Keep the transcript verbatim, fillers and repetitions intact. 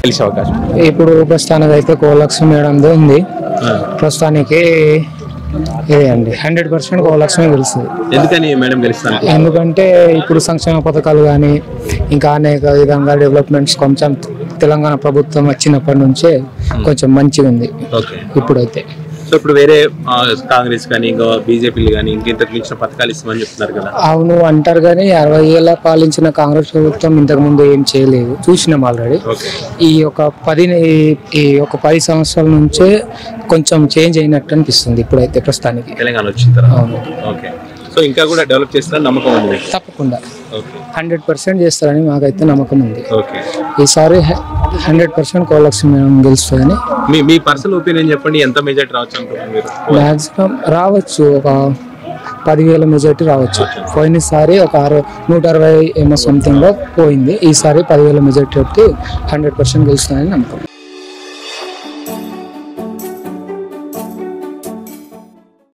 గెలిచే అవకాశం? ఇప్పుడు ప్రస్తుతానికి అయితే కోలక్ష్మి మేడందే ఉంది. ప్రస్తుతానికి ఇదే అండి హండ్రెడ్ పర్సెంట్ కోలక్ష్మి గెలుస్తుంది. ఎందుకని మేడం గెలుస్తారు? ఎందుకంటే ఇప్పుడు సంక్షేమ పథకాలు కానీ ఇంకా అనేక విధంగా డెవలప్మెంట్స్ కొంచెం తెలంగాణ ప్రభుత్వం వచ్చినప్పటి నుంచే కొంచెం మంచిగా ఉంది ఇప్పుడైతే. సో ఇప్పుడు వేరే కాంగ్రెస్ కానీ ఇంకా బీజేపీలు కానీ ఇంకెంతకు మించిన పథకాలు ఇస్తామని చెప్తున్నారు కదా. అవును అంటారు కానీ అరవై ఏళ్ళ పాలించిన కాంగ్రెస్ ప్రభుత్వం ఇంతకు ముందు ఏం చేయలేదు, చూసినాం ఆల్రెడీ. ఈ ఒక పది ఈ ఒక పది సంవత్సరాల నుంచే కొంచెం చేంజ్ అయినట్టు అనిపిస్తుంది ఇప్పుడైతే ప్రస్తుతానికి తెలంగాణ వచ్చిన తర్వాత. ఓకే, సో ఇంకా కూడా డెవలప్ చేస్తారని నమ్మకం ఉంది? తప్పకుండా హండ్రెడ్ పర్సెంట్ చేస్తారని మాకైతే నమ్మకం ఉంది. ఓకే, ఈసారి హండ్రెడ్ పర్సెంట్ కోలక్ష్మి మేడం గెలుస్తుందని. మీ మీ పర్సనల్ ఒపీనియన్ చెప్పండి, ఎంత మెజార్టీ రావచ్చు అనుకుంటున్నారు? మ్యాక్సిమం రావచ్చు ఒక పదివేల మెజార్టీ రావచ్చు. పోయినసారి ఒక అరవై నూట అరవై ఏమో సంథింగ్ లో పోయింది, ఈసారి పదివేల మెజార్టీ హండ్రెడ్ పర్సెంట్ గెలుస్తుందని నమ్మకం.